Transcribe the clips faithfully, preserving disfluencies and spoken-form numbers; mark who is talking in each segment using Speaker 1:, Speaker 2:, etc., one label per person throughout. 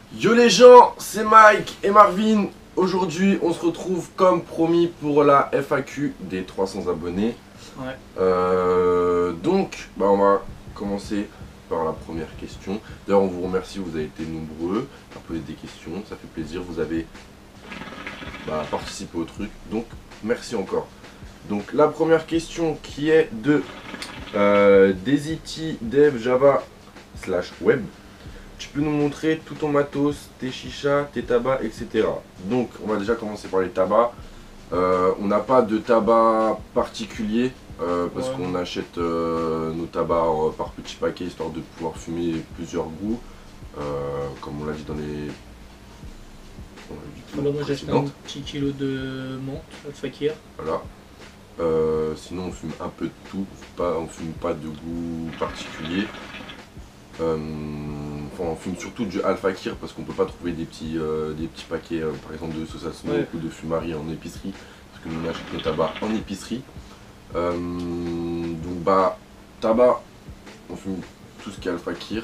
Speaker 1: Yo les gens, c'est Mike et Marvin. Aujourd'hui, on se retrouve comme promis pour la F A Q des trois cents abonnés.
Speaker 2: Ouais.
Speaker 1: Euh, donc, bah, on va commencer par la première question. D'ailleurs, on vous remercie, vous avez été nombreux à poser des questions. Ça fait plaisir, vous avez bah, participé au truc. Donc, merci encore. Donc, la première question qui est de euh, Desity Dev Java slash web. Tu peux nous montrer tout ton matos, tes chichas, tes tabacs, et cetera. Donc, on va déjà commencer par les tabacs. Euh, on n'a pas de tabac particulier euh, parce
Speaker 2: Ouais.
Speaker 1: qu'on achète euh, nos tabacs euh, par petits paquets histoire de pouvoir fumer plusieurs goûts. Euh, comme on l'a dit dans les. Dans les
Speaker 2: Alors moi j'ai acheté un
Speaker 1: précédentes.
Speaker 2: petit kilo de menthe, de fakir.
Speaker 1: Voilà. Euh, sinon, on fume un peu de tout. Pas, on fume pas de goût particulier. Euh, enfin, on fume surtout du Al-Fakir parce qu'on peut pas trouver des petits, euh, des petits paquets, euh, par exemple de sauce à smoke
Speaker 2: Ouais.
Speaker 1: ou de fumari en épicerie, parce que nous on achète nos tabacs en épicerie. Euh, donc bah, tabac, on fume tout ce qui est Al-Fakir.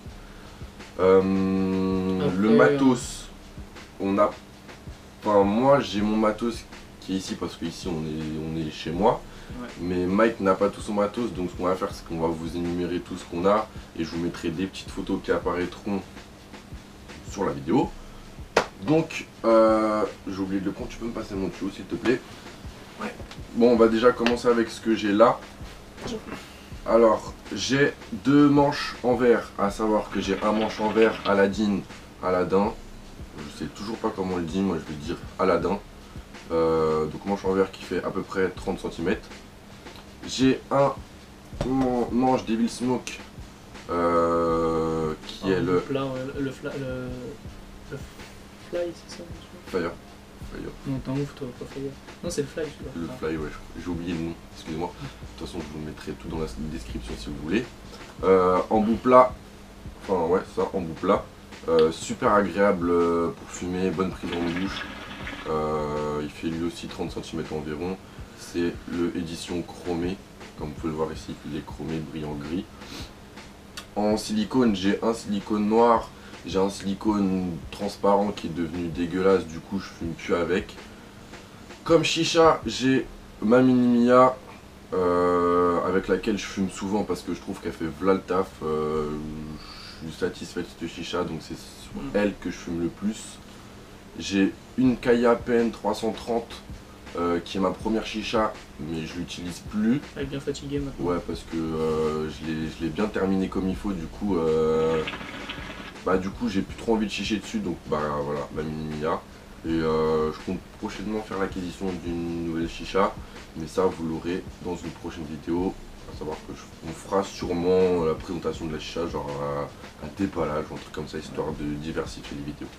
Speaker 1: Euh,
Speaker 2: Après,
Speaker 1: le matos, on a, enfin moi j'ai mon matos qui est ici parce qu'ici on est, on est chez moi.
Speaker 2: Ouais.
Speaker 1: Mais Mike n'a pas tout son matos, donc ce qu'on va faire c'est qu'on va vous énumérer tout ce qu'on a et je vous mettrai des petites photos qui apparaîtront sur la vidéo. Donc, euh, j'ai oublié de le prendre, tu peux me passer mon tuyau s'il te plaît.
Speaker 2: Ouais.
Speaker 1: Bon, on va déjà commencer avec ce que j'ai là. Alors, j'ai deux manches en verre, à savoir que j'ai un manche en verre Aladdin, Aladdin. Je sais toujours pas comment on le dit, moi je vais dire Aladdin. Euh, donc manche en verre qui fait à peu près trente centimètres. J'ai un manche Devil Smoke euh, qui est le
Speaker 2: plat, ouais, le, fla, le, le fly, c'est ça monsieur
Speaker 1: Fire. Fire.
Speaker 2: Non, t'es un ouf toi, pas fire. Non, c'est le fly celui-là.
Speaker 1: Le
Speaker 2: Ah.
Speaker 1: Fly, ouais, j'ai oublié le nom, excusez-moi. De toute façon, je vous mettrai tout dans la description si vous voulez. Euh, en bout plat, enfin ouais, ça, en bout plat. Euh, super agréable pour fumer, bonne prise en bouche. Euh, il fait lui aussi trente centimètres environ. C'est le édition chromé, comme vous pouvez le voir ici, il est chromé, brillant gris. En silicone, j'ai un silicone noir, j'ai un silicone transparent qui est devenu dégueulasse, du coup je fume plus avec. Comme chicha, j'ai ma Mini Mia euh, avec laquelle je fume souvent parce que je trouve qu'elle fait v'là le taf. Euh, je suis satisfait de cette chicha, donc c'est sur elle que je fume le plus. J'ai une Kaya P N trois cent trente euh, qui est ma première chicha, mais je l'utilise plus.
Speaker 2: Elle est bien fatiguée maintenant.
Speaker 1: Ouais, parce que euh, je l'ai bien terminé comme il faut, du coup, euh, bah du coup j'ai plus trop envie de chicher dessus, donc bah voilà, ma Mini Mia. Et euh, je compte prochainement faire l'acquisition d'une nouvelle chicha, mais ça vous l'aurez dans une prochaine vidéo. À savoir que je, on fera sûrement la présentation de la chicha, genre un, un déballage ou un truc comme ça, histoire de diversifier les vidéos.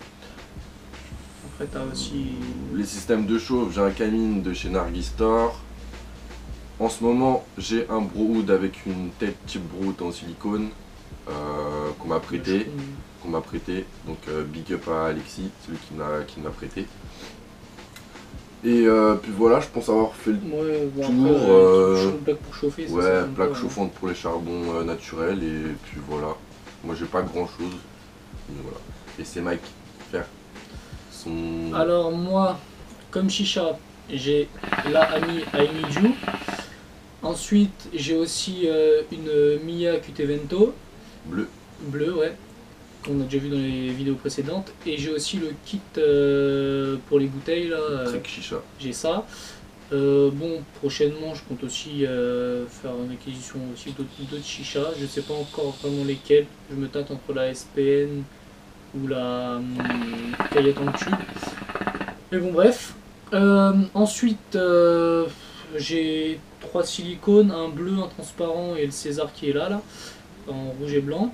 Speaker 2: Après t'as aussi...
Speaker 1: Les systèmes de chauffe, j'ai un Camine de chez Nargis Store. En ce moment, j'ai un Browood avec une tête type Browood en silicone euh, qu'on m'a prêté. qu'on m'a prêté, donc euh, big up à Alexis, celui qui m'a qui m'a prêté. Et euh, puis voilà, je pense avoir fait le
Speaker 2: Ouais, bon,
Speaker 1: tour.
Speaker 2: après,
Speaker 1: Euh,
Speaker 2: plaque pour chauffer,
Speaker 1: ouais,
Speaker 2: ça,
Speaker 1: plaque
Speaker 2: quoi,
Speaker 1: chauffante pour les charbons euh, naturels, et puis voilà. Moi j'ai pas grand chose, mais voilà. Et c'est Mike faire son.
Speaker 2: Alors moi, comme chicha, j'ai la Ami Aimiju. Ensuite, j'ai aussi euh, une Mia Q T Vento,
Speaker 1: Bleu.
Speaker 2: bleue, ouais, qu'on a déjà vu dans les vidéos précédentes. Et j'ai aussi le kit euh, pour les bouteilles, là. euh,
Speaker 1: Trek Chicha.
Speaker 2: J'ai ça. Euh, bon, prochainement, je compte aussi euh, faire une acquisition aussi d'autres d'autres chichas. Je sais pas encore vraiment lesquelles. Je me tâte entre la S P N ou la hum, Cayette en tube. Mais bon, bref. Euh, ensuite, euh, j'ai trois silicones, un bleu, un transparent et le César qui est là, là, en rouge et blanc.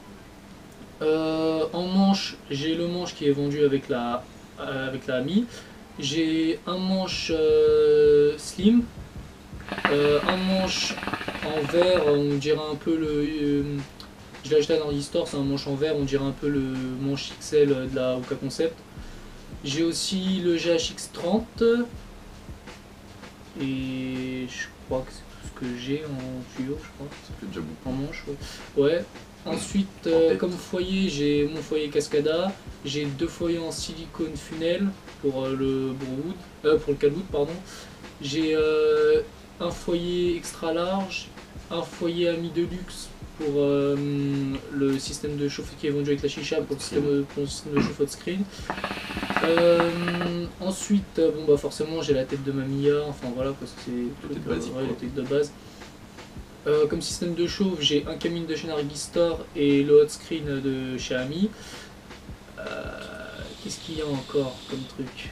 Speaker 2: Euh, en manche, j'ai le manche qui est vendu avec la, euh, avec la Ami. J'ai un manche euh, slim, euh, un manche en verre, on dirait un peu le. Euh, je l'ai acheté à Nordic Store, c'est un manche en verre, on dirait un peu le manche X L de la Oka Concept. J'ai aussi le G H X trente et je crois que c'est tout ce que j'ai en tuyau, je crois.
Speaker 1: Ça fait déjà beaucoup.
Speaker 2: En manche, ouais. Ouais. Ensuite,
Speaker 1: En
Speaker 2: euh,
Speaker 1: tête.
Speaker 2: comme foyer, j'ai mon foyer Cascada, j'ai deux foyers en silicone funnel pour euh, le Browood, euh, pour le Calwood, pardon. J'ai euh, un foyer extra large, un foyer Ami Deluxe pour euh, le système de chauffe qui est vendu avec la chicha pour le système, pour le système de chauffe hot screen. Euh, ensuite, euh, bon bah forcément j'ai la tête de Mamiya, enfin voilà parce que c'est
Speaker 1: La tête
Speaker 2: euh,
Speaker 1: basique,
Speaker 2: ouais,
Speaker 1: quoi.
Speaker 2: la tête de base. Euh, comme système de chauffe, j'ai un Camine de chez Nargis Store et le hot screen de chez Ami. Euh, Qu'est-ce qu'il y a encore comme truc?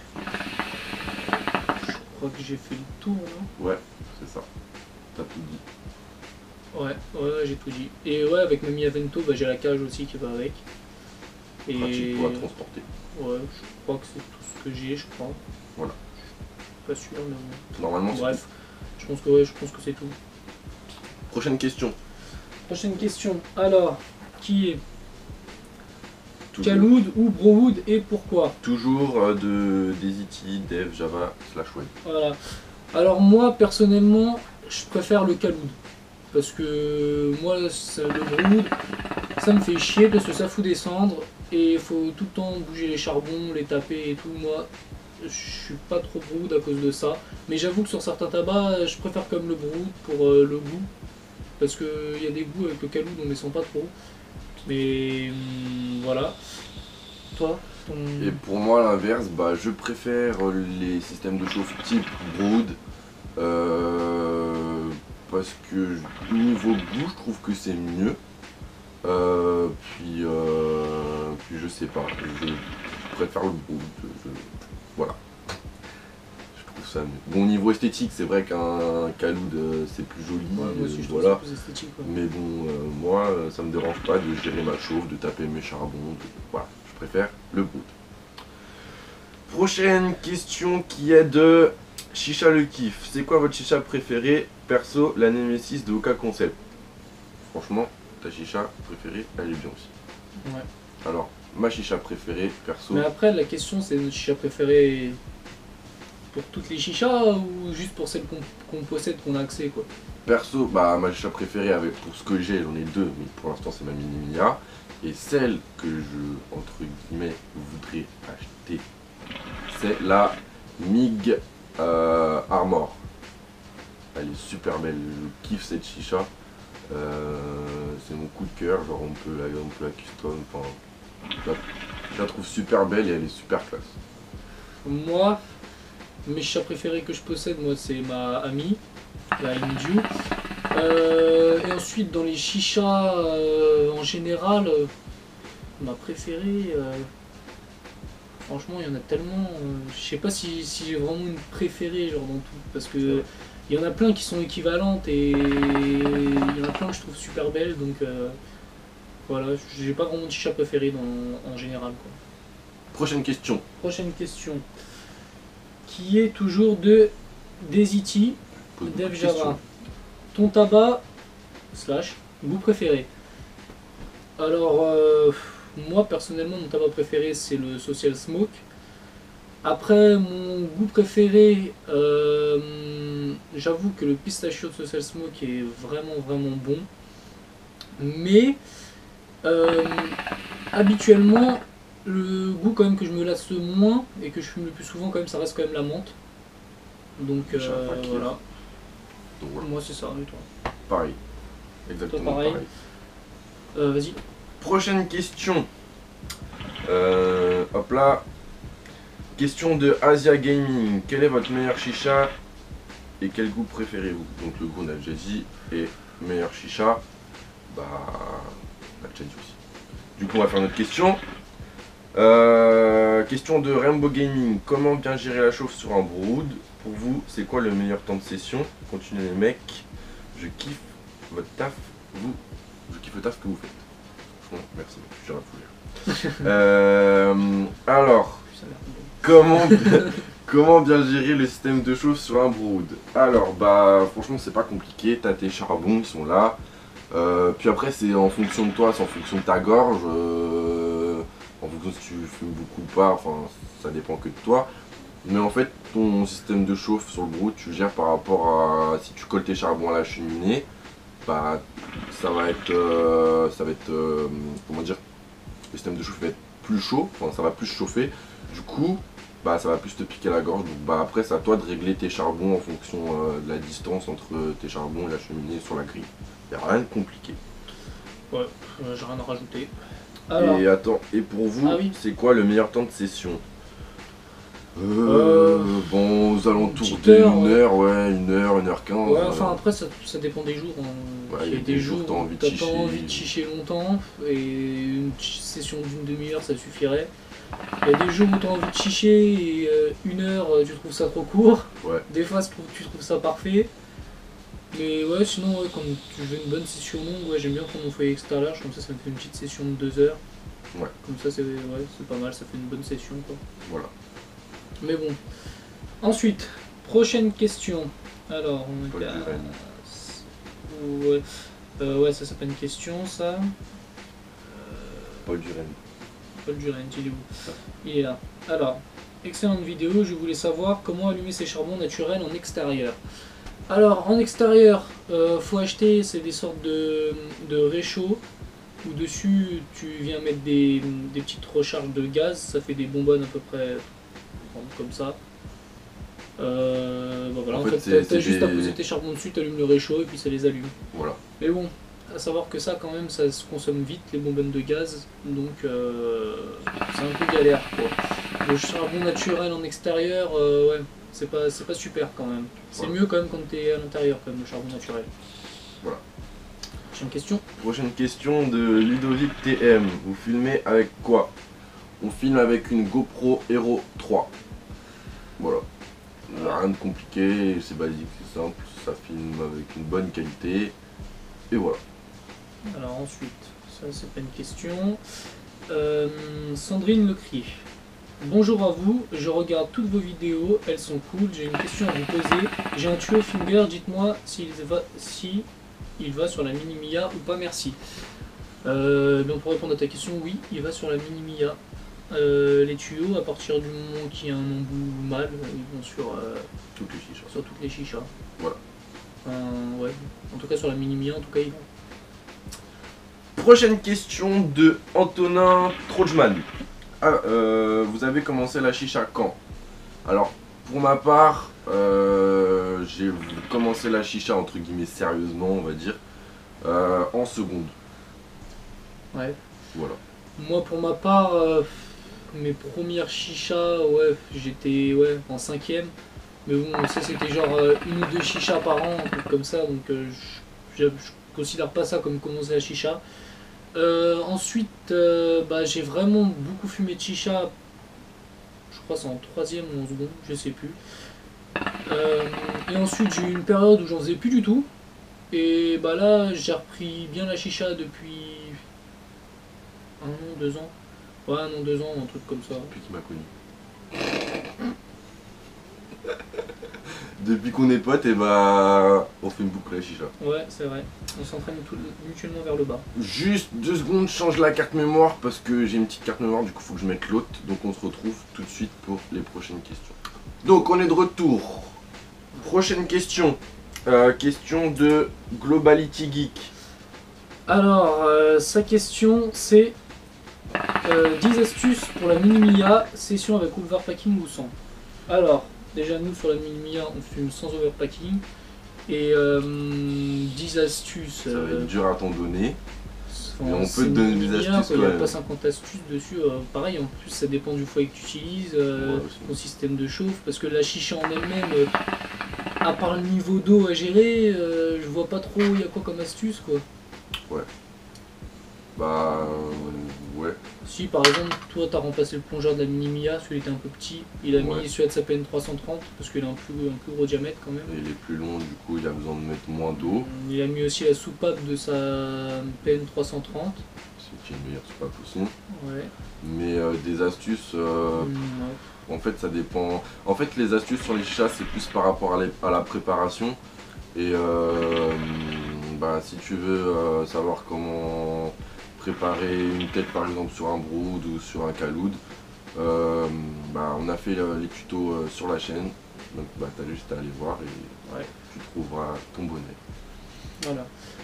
Speaker 2: Je crois que j'ai fait le tour là.
Speaker 1: Ouais, c'est ça. T'as tout dit.
Speaker 2: Ouais, ouais, ouais, j'ai tout dit. Et ouais, avec Mami Avento, bah, j'ai la cage aussi qui va avec. Et
Speaker 1: Pratique pour la transporter.
Speaker 2: ouais, je crois que c'est tout ce que j'ai, je crois.
Speaker 1: Voilà.
Speaker 2: Je suis pas sûr, mais bon.
Speaker 1: Normalement, c'est
Speaker 2: Bref, je pense que ouais, je pense que c'est tout.
Speaker 1: tout. Prochaine question.
Speaker 2: Prochaine question. Alors, qui est
Speaker 1: Toujours,
Speaker 2: Calwood ou Browood et pourquoi?
Speaker 1: toujours euh, de des I T, Dev, Java, slash web.
Speaker 2: Voilà. Alors moi personnellement, je préfère le Calwood parce que moi ça- le Browood, ça me fait chier parce que ça fout des cendres et il faut tout le temps bouger les charbons, les taper et tout. Moi, je suis pas trop Browood à cause de ça. Mais j'avoue que sur certains tabacs, je préfère comme le Browood pour euh, le goût parce qu'il y a des goûts avec le Calwood on les sent pas trop. Mais hum, voilà. Toi, ton...
Speaker 1: Et pour moi, à l'inverse, bah, je préfère les systèmes de chauffe type Brood. Euh, parce que niveau goût, je trouve que c'est mieux. Euh, puis, euh, puis je sais pas, je préfère le Brood. je- voilà. Je trouve ça mieux. Bon, niveau esthétique, c'est vrai qu'un Calwood euh, c'est plus joli.
Speaker 2: Ouais, moi aussi
Speaker 1: euh,
Speaker 2: je trouve
Speaker 1: voilà.
Speaker 2: ça plus esthétique. quoi.
Speaker 1: Mais bon, euh, moi, euh, ça me dérange pas de gérer ma chauffe, de taper mes charbons. de- Voilà, je préfère le Brood. Prochaine question qui est de Chicha le kiff. C'est quoi votre chicha préférée? Perso, la Nemesis de Oka Concept. Franchement, ta chicha préférée, elle est bien aussi.
Speaker 2: Ouais.
Speaker 1: Alors, ma chicha préférée, perso.
Speaker 2: Mais après, la question c'est notre chicha préférée pour toutes les chichas ou juste pour celles qu'on qu'on possède, qu'on a accès quoi.
Speaker 1: Perso, bah ma chicha préférée avec pour ce que j'ai, j'en ai deux, mais pour l'instant c'est ma mini Mia. Et celle que je, entre guillemets, voudrais acheter, c'est la Mig euh, Armor. Elle est super belle, je kiffe cette chicha. Euh, c'est mon coup de cœur, genre on peut la, on peut la custom, enfin, je la, je la trouve super belle et elle est super classe.
Speaker 2: Moi, mes chichas préférées que je possède, moi c'est ma amie, la Inju. Euh, et ensuite dans les chichas euh, en général, euh, ma préférée, euh, franchement il y en a tellement, euh, je sais pas si, si j'ai vraiment une préférée genre dans tout, parce que il y en a plein qui sont équivalentes et il y en a plein que je trouve super belles, donc euh, voilà, j'ai pas vraiment de chicha préférée dans, en général quoi.
Speaker 1: Prochaine question.
Speaker 2: Prochaine question, qui est toujours de Desity,
Speaker 1: Pose beaucoup
Speaker 2: Dev
Speaker 1: de
Speaker 2: Java.
Speaker 1: questions.
Speaker 2: Ton tabac, slash, goût préféré. Alors, euh, moi personnellement, mon tabac préféré c'est le Social Smoke. Après, mon goût préféré, euh, j'avoue que le pistachio de Social Smoke est vraiment vraiment bon. Mais, euh, habituellement, le goût quand même que je me lasse moins et que je fume le plus souvent quand même, ça reste quand même la menthe. Donc
Speaker 1: Le chat
Speaker 2: euh,
Speaker 1: fakir.
Speaker 2: voilà,
Speaker 1: Donc voilà,
Speaker 2: moi c'est ça, et toi?
Speaker 1: pareil. Exactement
Speaker 2: pareil.
Speaker 1: pareil.
Speaker 2: Euh, Vas-y.
Speaker 1: Prochaine question. Euh, hop là. Question de Asia Gaming. Quel est votre meilleur chicha et quel goût préférez-vous? Donc le goût on a déjà dit et meilleur chicha, bah on a déjà dit aussi. Du coup on va faire notre question. Euh, question de Rainbow Gaming. Comment bien gérer la chauffe sur un Brood? Pour vous, c'est quoi le meilleur temps de session? Continuez les mecs. Je kiffe votre taf. Vous, je kiffe le taf que vous faites. Franchement, merci. Je suis euh, Alors.
Speaker 2: Ça a l'air bon.
Speaker 1: Comment, comment bien gérer le système de chauffe sur un Brood? Alors bah franchement c'est pas compliqué, t'as tes charbons, ils sont là. Euh, puis après c'est en fonction de toi, c'est en fonction de ta gorge, euh, en fonction si tu fumes beaucoup ou pas, enfin ça dépend que de toi. Mais en fait ton système de chauffe sur le Brood tu le gères par rapport à si tu colles tes charbons à la cheminée bah ça va être, euh, ça va être, euh, comment dire, le système de chauffe va être plus chaud, enfin ça va plus chauffer, du coup bah ça va plus te piquer la gorge, donc bah après c'est à toi de régler tes charbons en fonction euh, de la distance entre tes charbons et la cheminée sur la grille. Il n'y a rien de compliqué.
Speaker 2: Ouais, euh, j'ai rien à rajouter. Alors,
Speaker 1: et attends, et pour vous,
Speaker 2: ah oui.
Speaker 1: c'est quoi le meilleur temps de session? Euh,
Speaker 2: Euh,
Speaker 1: bon, aux alentours
Speaker 2: petite
Speaker 1: d'une
Speaker 2: heure,
Speaker 1: heure, ouais, une heure, une heure quinze.
Speaker 2: Ouais, enfin après ça, ça dépend des jours. Hein.
Speaker 1: Ouais,
Speaker 2: Il y a des, des jours
Speaker 1: où t'as envie, de
Speaker 2: pas envie de chicher longtemps et une session d'une demi-heure ça suffirait. Il y a des jours où tu as envie de chicher et euh, une heure tu trouves ça trop court.
Speaker 1: Ouais.
Speaker 2: Des fois tu trouves ça parfait. Mais ouais, sinon ouais, quand tu veux une bonne session longue, ouais, j'aime bien prendre mon foyer extérieur, comme ça ça me fait une petite session de deux heures.
Speaker 1: Ouais.
Speaker 2: Comme ça c'est ouais, c'est pas mal, ça fait une bonne session quoi.
Speaker 1: Voilà.
Speaker 2: Mais bon. Ensuite, prochaine question. Alors, on
Speaker 1: Paul
Speaker 2: est à...
Speaker 1: Duren.
Speaker 2: Ouais. Euh, ouais, ça c'est pas une question ça. Euh...
Speaker 1: Paul Duren.
Speaker 2: Paul Duren, il est où? Il est là. Alors, excellente vidéo, je voulais savoir comment allumer ces charbons naturels en extérieur. Alors, en extérieur, euh, faut acheter, c'est des sortes de, de réchauds où dessus tu viens mettre des, des petites recharges de gaz, ça fait des bonbonnes à peu près comme ça. Euh, bah voilà, en, en fait, fait t'as juste des... à poser tes charbons dessus, t'allumes le réchaud et puis ça les allume.
Speaker 1: Voilà.
Speaker 2: Mais bon, à savoir que ça quand même, ça se consomme vite, les bonbonnes de gaz, donc euh, c'est un peu galère quoi. Le charbon naturel en extérieur, euh, ouais, c'est pas, c'est pas super quand même. C'est voilà. Mieux quand même quand t'es à l'intérieur quand même, le charbon naturel.
Speaker 1: Voilà.
Speaker 2: Prochaine question.
Speaker 1: Prochaine question de Ludovic T M. Vous filmez avec quoi? On filme avec une GoPro Hero trois. Voilà. Rien de compliqué, c'est basique, c'est simple, ça filme avec une bonne qualité. Et voilà.
Speaker 2: Alors ensuite, ça c'est pas une question. Euh, Sandrine Lecry. Bonjour à vous, je regarde toutes vos vidéos, elles sont cool, j'ai une question à vous poser. J'ai un tuyau finger, dites-moi s'il va, si il va sur la Mini Mia ou pas, merci. Euh, donc pour répondre à ta question, oui, il va sur la Mini Mia. Euh, les tuyaux, à partir du moment qu'il y a un embout mâle, ils vont sur, euh,
Speaker 1: toutes les chichas.
Speaker 2: sur toutes les chichas.
Speaker 1: Voilà.
Speaker 2: Euh, ouais. En tout cas sur la Mini Mia, en tout cas ils vont.
Speaker 1: Prochaine question de Antonin Trojman. Ah, euh, vous avez commencé la chicha quand? Alors, pour ma part, euh, j'ai commencé la chicha entre guillemets sérieusement, on va dire, euh, en seconde.
Speaker 2: Ouais.
Speaker 1: Voilà.
Speaker 2: Moi, pour ma part, euh, mes premières chichas, ouais, j'étais ouais, en cinquième. Mais bon, ça c'était genre euh, une ou deux chichas par an, un truc comme ça, donc euh, je, je, je considère pas ça comme commencer la chicha. Euh, ensuite, euh, bah, j'ai vraiment beaucoup fumé de chicha, je crois c'est en troisième ou en seconde, je sais plus. Euh, et ensuite j'ai eu une période où j'en faisais plus du tout. Et bah là j'ai repris bien la chicha depuis un an, deux ans. Ouais, un an, deux ans, un truc comme ça.
Speaker 1: Depuis qu'il m'a connu. Depuis qu'on est potes, et bah on fait une boucle à la chicha.
Speaker 2: Ouais, c'est vrai. On s'entraîne mutuellement vers le bas.
Speaker 1: Juste deux secondes, je change la carte mémoire parce que j'ai une petite carte mémoire, du coup faut que je mette l'autre. Donc on se retrouve tout de suite pour les prochaines questions. Donc on est de retour. Prochaine question. Euh, question de Globality Geek.
Speaker 2: Alors, euh, sa question c'est euh, dix astuces pour la Mini Mia, session avec overpacking ou sans. Alors, déjà nous sur la Mini Mia on fume sans overpacking. Et euh, dix astuces.
Speaker 1: Ça va être dur à t'en donner.
Speaker 2: Enfin,
Speaker 1: mais on peut te donner des astuces.
Speaker 2: Il n'y a pas cinquante astuces dessus. Euh, pareil, en plus ça dépend du foyer que tu utilises, euh, ouais, ton système de chauffe. Parce que la chicha en elle-même, euh, à part le niveau d'eau à gérer, euh, je vois pas trop il y a quoi comme astuce quoi.
Speaker 1: Ouais. Bah euh, ouais.
Speaker 2: Si par exemple toi t'as remplacé le plongeur de la Mini Mia, celui était un peu petit, il a ouais. mis celui de sa P N trois cent trente parce qu'il a un plus, un plus gros diamètre quand même.
Speaker 1: Et il est plus long, du coup il a besoin de mettre moins d'eau.
Speaker 2: Il a mis aussi la soupape de sa P N trois cent trente.
Speaker 1: C'est une meilleure soupape aussi.
Speaker 2: Ouais.
Speaker 1: Mais euh, des astuces, euh, mmh, ouais. En fait ça dépend. En fait les astuces sur les chichas c'est plus par rapport à, les... à la préparation. Et euh, bah, si tu veux euh, savoir comment préparer une tête par exemple sur un brood ou sur un caloud, euh, bah, on a fait euh, les tutos euh, sur la chaîne, donc bah, tu as juste à aller voir et ouais. Tu trouveras ton bonnet.
Speaker 2: Voilà.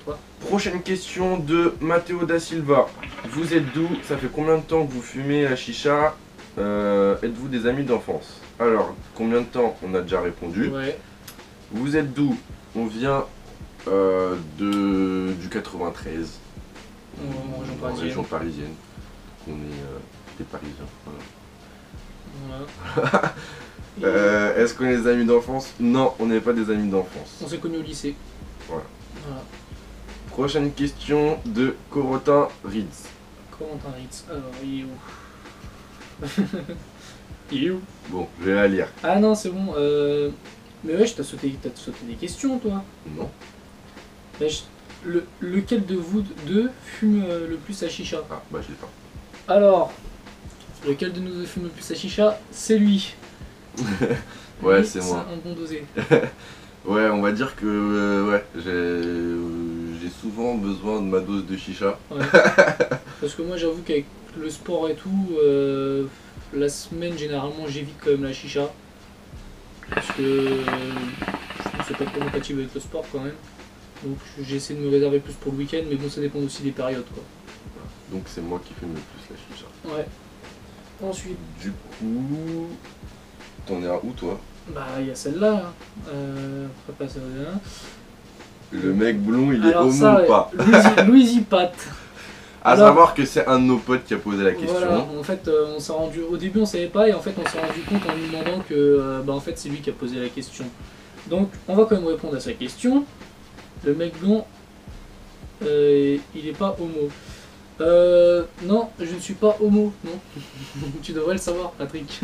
Speaker 2: toi.
Speaker 1: Prochaine question de Matteo da Silva. Vous êtes d'où? Ça fait combien de temps que vous fumez la chicha? euh, Êtes-vous des amis d'enfance? Alors, combien de temps? On a déjà répondu.
Speaker 2: Ouais.
Speaker 1: Vous êtes d'où? On vient euh, de, du quatre-vingt-treize.
Speaker 2: En région
Speaker 1: En
Speaker 2: parisienne.
Speaker 1: région parisienne. On est euh, des Parisiens. Voilà.
Speaker 2: Voilà. Et
Speaker 1: Euh, Est-ce qu'on est des amis d'enfance? Non, on n'est pas des amis d'enfance.
Speaker 2: on s'est connus au lycée.
Speaker 1: Voilà.
Speaker 2: Voilà.
Speaker 1: Prochaine question de Corotin Rids.
Speaker 2: Corentin Ritz. Alors, il est où? Il est où?
Speaker 1: Bon, je vais la lire.
Speaker 2: Ah non, c'est bon. Euh... Mais ouais, t'as sauté, t'as sauté des questions, toi.
Speaker 1: Non.
Speaker 2: Mais je- le, lequel de vous deux fume euh, le plus à chicha?
Speaker 1: Ah, bah je l'ai pas.
Speaker 2: Alors, lequel de nous deux fume le plus à chicha? C'est lui.
Speaker 1: Ouais,
Speaker 2: Lui,
Speaker 1: c'est moi.
Speaker 2: un bon dosé.
Speaker 1: Ouais, on va dire que euh, ouais, j'ai euh, j'ai souvent besoin de ma dose de chicha.
Speaker 2: Ouais. Parce que moi, j'avoue qu'avec le sport et tout, euh, la semaine, généralement, j'évite quand même la chicha. Parce que euh, je trouve que c'est pas trop compatible avec le sport quand même. Donc j'essaie de me réserver plus pour le week-end, mais bon, ça dépend aussi des périodes, quoi.
Speaker 1: Donc c'est moi qui fume le plus la chicha.
Speaker 2: Ouais. Ensuite,
Speaker 1: Du coup, t'en es à où toi?
Speaker 2: bah, il y a celle-là. Hein. Euh, après, pas celle-là.
Speaker 1: Le mec blond, il est
Speaker 2: Alors
Speaker 1: homo
Speaker 2: ça,
Speaker 1: ou pas?
Speaker 2: Louisi, Louisi Pat.
Speaker 1: À
Speaker 2: Alors-
Speaker 1: savoir que c'est un de nos potes qui a posé la question.
Speaker 2: Voilà, en fait, euh, on s'est rendu. Au début, on savait pas, et en fait, on s'est rendu compte en lui demandant que, euh, bah, en fait, c'est lui qui a posé la question. Donc, on va quand même répondre à sa question. Le mec blond, euh, il est pas homo. Euh, non, je ne suis pas homo, non. Tu devrais le savoir, Patrick.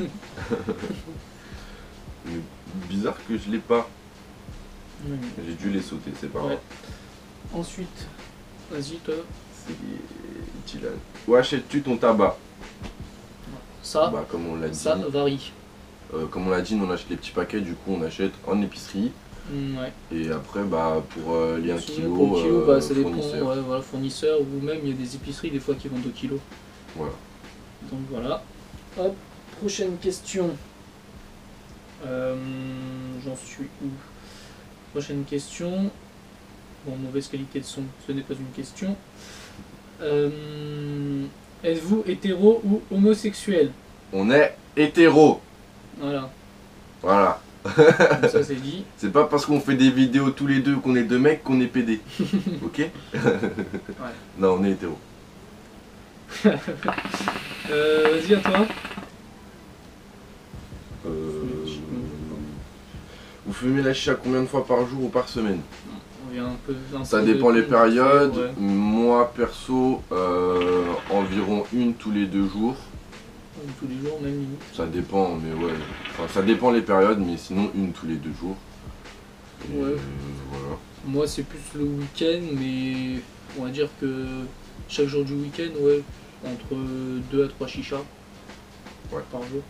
Speaker 1: Mais bizarre que je l'ai pas.
Speaker 2: Ouais.
Speaker 1: J'ai dû les sauter, c'est pas grave.
Speaker 2: Ouais. Ensuite, vas-y, toi.
Speaker 1: C'est Dylan. Où achètes-tu ton tabac?
Speaker 2: Ça,
Speaker 1: Bah comme on l'a dit.
Speaker 2: ça varie.
Speaker 1: Euh, comme on l'a dit, nous on achète les petits paquets, du coup on achète en épicerie.
Speaker 2: Mm, ouais.
Speaker 1: Et après, bah pour euh, les un
Speaker 2: Sinon,
Speaker 1: kilo,
Speaker 2: pour le kilo,
Speaker 1: euh,
Speaker 2: bah, ça dépend,
Speaker 1: fournisseur.
Speaker 2: ouais, voilà, fournisseur, ou même il y a des épiceries des fois qui vendent deux kilos.
Speaker 1: Voilà.
Speaker 2: Donc voilà. Hop, prochaine question. Euh, J'en suis où? Prochaine question. Bon, mauvaise qualité de son, ce n'est pas une question. Euh, Êtes-vous hétéro ou homosexuel?
Speaker 1: On est hétéro.
Speaker 2: Voilà,
Speaker 1: Voilà.
Speaker 2: comme ça c'est dit.
Speaker 1: C'est pas parce qu'on fait des vidéos tous les deux qu'on est deux mecs qu'on est pédé. Ok? Non, on est hétéro.
Speaker 2: Euh, Vas-y à toi.
Speaker 1: Euh, Vous fumez la chicha combien de fois par jour ou par semaine?
Speaker 2: On vient un peu, un
Speaker 1: Ça
Speaker 2: peu
Speaker 1: dépend
Speaker 2: de-
Speaker 1: les périodes.
Speaker 2: Ouais.
Speaker 1: Moi perso, euh, environ une tous les deux jours.
Speaker 2: Tous les jours, même limite.
Speaker 1: Ça dépend, mais ouais. Enfin, ça dépend les périodes, mais sinon une tous les deux jours. Et
Speaker 2: Ouais.
Speaker 1: voilà.
Speaker 2: Moi c'est plus le week-end, mais on va dire que chaque jour du week-end, ouais, entre deux à trois chichas
Speaker 1: Ouais.
Speaker 2: par jour.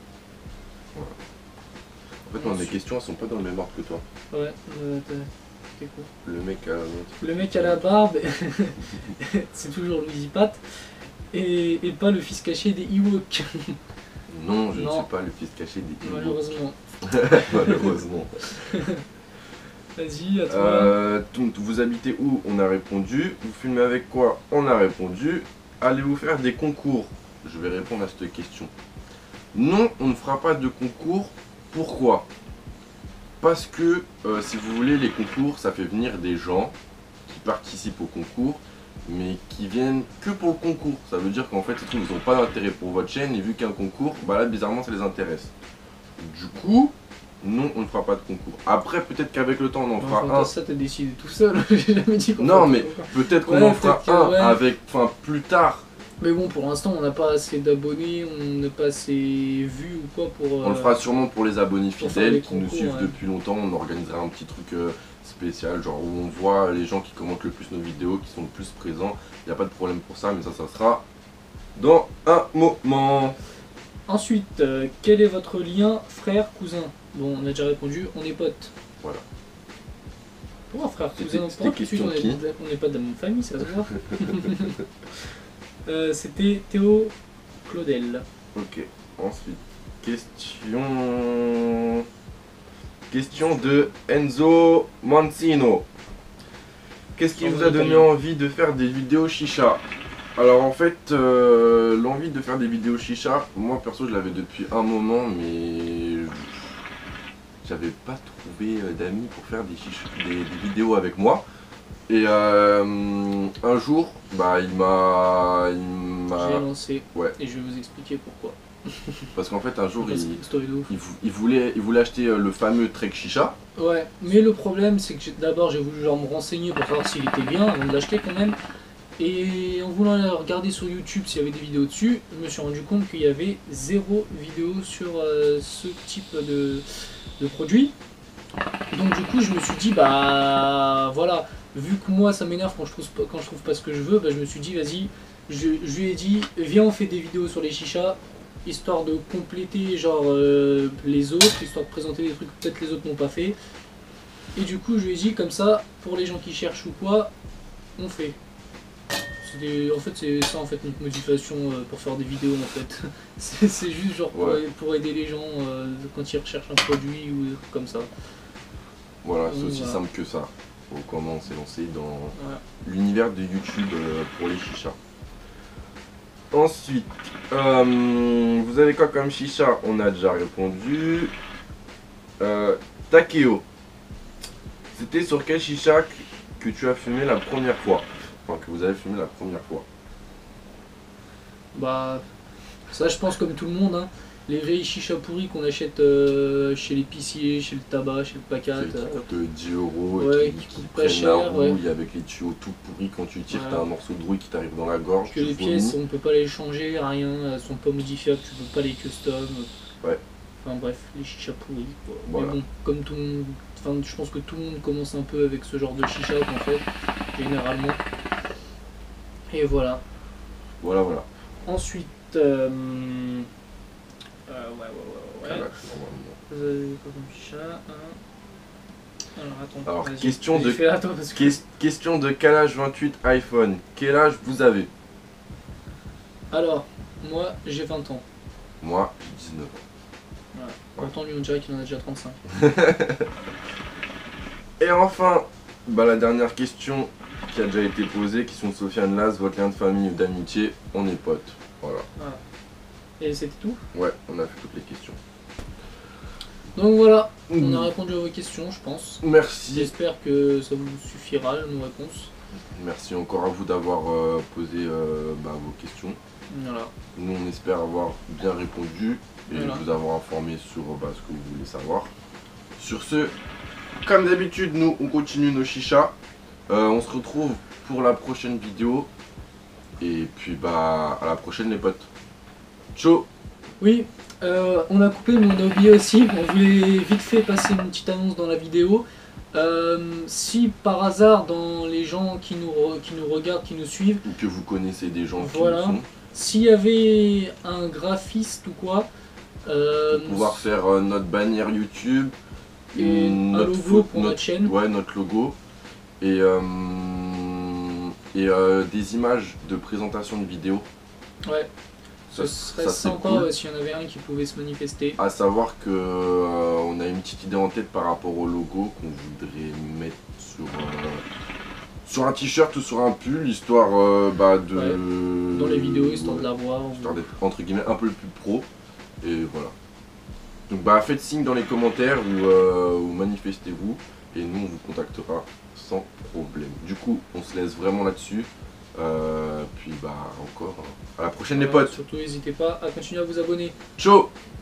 Speaker 1: En fait, moi, mes questions elles sont pas dans le même ordre que toi.
Speaker 2: Ouais, euh, t'as- t'es cool.
Speaker 1: Le mec a.
Speaker 2: Le mec à la barbe, c'est toujours Louis Pat, et, et pas le fils caché des Ewoks,
Speaker 1: Non, je
Speaker 2: Non.
Speaker 1: ne suis pas le fils caché des Ewoks.
Speaker 2: malheureusement.
Speaker 1: Malheureusement.
Speaker 2: Vas-y, à toi.
Speaker 1: Euh, donc, vous habitez où? On a répondu. Vous filmez avec quoi? On a répondu. Allez-vous faire des concours? Je vais répondre à cette question. Non, on ne fera pas de concours. Pourquoi? Parce que, euh, si vous voulez, les concours, ça fait venir des gens qui participent au concours, mais qui viennent que pour le concours. Ça veut dire qu'en fait, ces trucs, ils n'ont pas d'intérêt pour votre chaîne, et vu qu'il y a un concours, bah là, bizarrement, ça les intéresse. Du coup, non, on ne fera pas de concours. Après, peut-être qu'avec le temps, on en
Speaker 2: Enfin,
Speaker 1: fera un.
Speaker 2: ça, t'as décidé tout seul. J'ai jamais dit qu'on
Speaker 1: Non,
Speaker 2: ferait
Speaker 1: mais
Speaker 2: pas de concours.
Speaker 1: peut-être qu'on
Speaker 2: Ouais,
Speaker 1: en fera
Speaker 2: peut-être que-
Speaker 1: un
Speaker 2: ouais.
Speaker 1: avec, enfin, plus tard.
Speaker 2: Mais bon, pour l'instant, on n'a pas assez d'abonnés, on n'a pas assez vus ou quoi pour.
Speaker 1: On le
Speaker 2: euh,
Speaker 1: fera sûrement pour les abonnés
Speaker 2: pour faire
Speaker 1: fidèles
Speaker 2: les
Speaker 1: qui nous
Speaker 2: concours,
Speaker 1: suivent
Speaker 2: ouais.
Speaker 1: depuis longtemps. On organisera un petit truc euh, spécial, genre où on voit les gens qui commentent le plus nos vidéos, qui sont le plus présents. Il n'y a pas de problème pour ça, mais ça, ça sera dans un moment.
Speaker 2: Ensuite, euh, quel est votre lien frère-cousin? Bon, on a déjà répondu, on est potes.
Speaker 1: Voilà.
Speaker 2: Pourquoi frère,
Speaker 1: C'était-
Speaker 2: cousin,
Speaker 1: c'était
Speaker 2: pourquoi tout de suite,
Speaker 1: question
Speaker 2: on est- on n'est pas de la même famille, ça se voit. Euh, C'était Théo Claudel.
Speaker 1: Ok, ensuite, question... Question de Enzo Mancino. Qu'est-ce qui
Speaker 2: Sans
Speaker 1: vous a donné
Speaker 2: détailler.
Speaker 1: envie de faire des vidéos chicha? Alors en fait, euh, l'envie de faire des vidéos chicha, moi perso je l'avais depuis un moment, mais j'avais pas trouvé euh, d'amis pour faire des, chicha- des, des vidéos avec moi. Et euh, un jour, bah il m'a... il m'a-
Speaker 2: J'ai lancé
Speaker 1: Ouais,
Speaker 2: et je vais vous expliquer pourquoi.
Speaker 1: parce qu'en fait un jour
Speaker 2: Parce que
Speaker 1: il,
Speaker 2: c'est une story de ouf.
Speaker 1: il, vou- il voulait, il voulait acheter euh, le fameux Trek Chicha.
Speaker 2: Ouais, mais le problème c'est que j'ai- d'abord j'ai voulu genre me renseigner pour savoir s'il était bien avant de l'acheter quand même. Et en voulant regarder sur YouTube s'il y avait des vidéos dessus, je me suis rendu compte qu'il y avait zéro vidéo sur euh, ce type de, de produit. Donc du coup je me suis dit bah voilà, vu que moi ça m'énerve quand je trouve pas, quand je trouve pas ce que je veux, bah, je me suis dit vas-y, je, je lui ai dit viens on fait des vidéos sur les chichas, histoire de compléter genre euh, les autres, histoire de présenter des trucs que peut-être les autres n'ont pas fait. Et du coup je lui ai dit comme ça, pour les gens qui cherchent ou quoi, on fait. C'était- En fait c'est ça en fait notre motivation euh, pour faire des vidéos en fait. C'est c'est juste genre pour,
Speaker 1: Ouais.
Speaker 2: pour aider les gens euh, quand ils recherchent un produit ou des trucs comme ça.
Speaker 1: Voilà, c'est
Speaker 2: Donc,
Speaker 1: aussi
Speaker 2: voilà.
Speaker 1: simple que ça. Donc, comment on s'est lancé dans
Speaker 2: Voilà.
Speaker 1: l'univers de YouTube euh, pour les chichas. Ensuite, euh, vous avez quoi comme chicha? On a déjà répondu. Euh, Takeo. C'était sur quel chicha que, que tu as fumé la première fois? Enfin, que vous avez fumé la première fois.
Speaker 2: Bah ça je pense comme tout le monde, hein. Les vieilles chichas pourries qu'on achète euh, chez l'épicier, chez le tabac, chez le pacat.
Speaker 1: C'est qui
Speaker 2: euh,
Speaker 1: coûte dix euros
Speaker 2: ouais,
Speaker 1: et
Speaker 2: qui
Speaker 1: qui,
Speaker 2: coûte
Speaker 1: qui
Speaker 2: pas
Speaker 1: prennent
Speaker 2: cher,
Speaker 1: la rouille
Speaker 2: ouais.
Speaker 1: avec les tuyaux tout pourris. Quand tu tires,
Speaker 2: Ouais.
Speaker 1: t'as un morceau de rouille qui t'arrive dans la gorge.
Speaker 2: Que
Speaker 1: tu
Speaker 2: les
Speaker 1: vomis.
Speaker 2: pièces on peut pas les changer, rien, elles sont pas modifiables, tu peux pas les custom.
Speaker 1: Ouais.
Speaker 2: Enfin bref, les chichas pourries quoi.
Speaker 1: Voilà.
Speaker 2: Mais bon, comme tout le monde, enfin je pense que tout le monde commence un peu avec ce genre de chicha en fait, généralement. Et voilà.
Speaker 1: Voilà, voilà.
Speaker 2: Ensuite, euh... euh, ouais, ouais, ouais, ouais.
Speaker 1: Calax, normalement.
Speaker 2: Vous avez quoi comme chicha hein. Alors attends.
Speaker 1: Alors,
Speaker 2: vas-y.
Speaker 1: question
Speaker 2: Vas-y,
Speaker 1: de-
Speaker 2: fais-la, toi, parce que...
Speaker 1: Ques- question de quel âge vingt-huit iPhone? Quel âge vous avez?
Speaker 2: Alors, moi j'ai vingt ans.
Speaker 1: Moi, j'ai dix-neuf ans.
Speaker 2: Voilà. Pourtant lui on dirait qu'il en a déjà trente-cinq.
Speaker 1: Et enfin, bah, la dernière question qui a déjà été posée, question de Sofiane Laz, votre lien de famille ou d'amitié, on est potes. Voilà.
Speaker 2: Voilà. Et c'était tout.
Speaker 1: Ouais, on a fait toutes les questions.
Speaker 2: Donc voilà, on a répondu à vos questions je pense.
Speaker 1: Merci.
Speaker 2: J'espère que ça vous suffira nos réponses.
Speaker 1: Merci encore à vous d'avoir euh, posé euh, bah, vos questions.
Speaker 2: Voilà.
Speaker 1: Nous, on espère avoir bien répondu et
Speaker 2: Voilà.
Speaker 1: vous avoir informé sur bah, ce que vous voulez savoir. Sur ce, comme d'habitude, nous, on continue nos chichas. Euh, on se retrouve pour la prochaine vidéo. Et puis, bah, à la prochaine, les potes. Ciao.
Speaker 2: Oui, euh, on a coupé mais on a oublié aussi, on voulait vite fait passer une petite annonce dans la vidéo. Euh, si par hasard dans les gens qui nous, re- qui nous regardent, qui nous suivent,
Speaker 1: Ou que vous connaissez des gens
Speaker 2: Voilà.
Speaker 1: qui le sont.
Speaker 2: s'il y avait un graphiste ou quoi, euh,
Speaker 1: Pour pouvoir faire euh, notre bannière YouTube.
Speaker 2: et un
Speaker 1: notre
Speaker 2: logo
Speaker 1: pho-
Speaker 2: pour notre chaîne.
Speaker 1: Ouais, notre logo. Et, euh, et euh, des images de présentation de vidéos.
Speaker 2: Ouais,
Speaker 1: Ça,
Speaker 2: ce serait
Speaker 1: ça, c'est
Speaker 2: sympa
Speaker 1: cool.
Speaker 2: ouais, s'il y en avait un qui pouvait se manifester.
Speaker 1: À savoir que euh, on a une petite idée en tête par rapport au logo qu'on voudrait mettre sur, euh, sur un t-shirt ou sur un pull, histoire euh, bah, de...
Speaker 2: Ouais. Dans les vidéos, histoire
Speaker 1: ouais,
Speaker 2: de la voir.
Speaker 1: histoire d'être entre guillemets un peu le plus pro. Et voilà. Donc bah faites signe dans les commentaires ou, euh, ou manifestez-vous et nous on vous contactera sans problème. Du coup on se laisse vraiment là-dessus. Euh, puis bah encore hein. À la prochaine les
Speaker 2: Voilà,
Speaker 1: potes.
Speaker 2: Surtout n'hésitez pas à continuer à vous abonner.
Speaker 1: Ciao.